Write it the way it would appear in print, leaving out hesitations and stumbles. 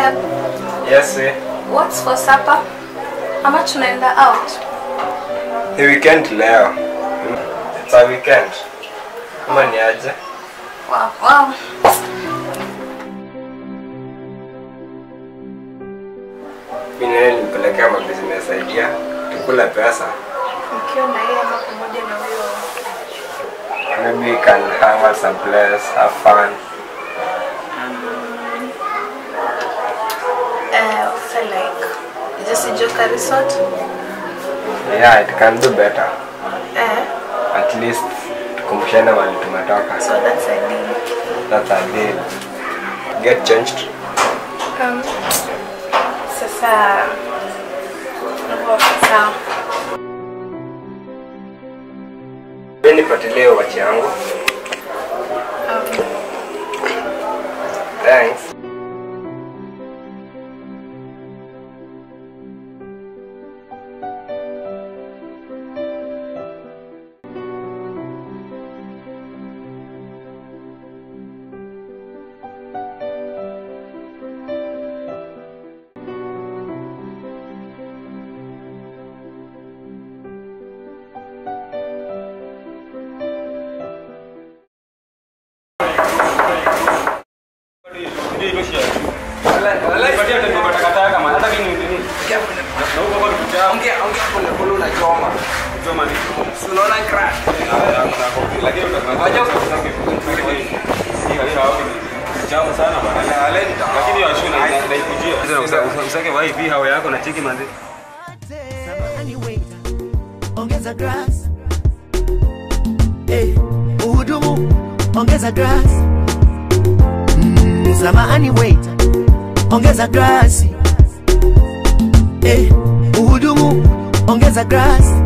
Dad? Yes, sir. What's for supper? How much tunaenda out? The weekend leo. It's a weekend. Kama ni aje? Wow. Mimi nilipelekea business idea. Tukula pesa. Mkiwa na yeye ama pamoja na huyo? Maybe we can hang out some place, have fun. Feel like just a joker resort? Yeah, it can do better. At least tukumbushane mahali tumetoka. So that's a deal. That's a deal. Get changed. Sasa sawa. Mimi nipatilie wachi yangu. Thanks. Ongeza grass. Uhudumu, ongeza grass. Samahani waiter, ongeza grass. Uhudumu, ongeza grass.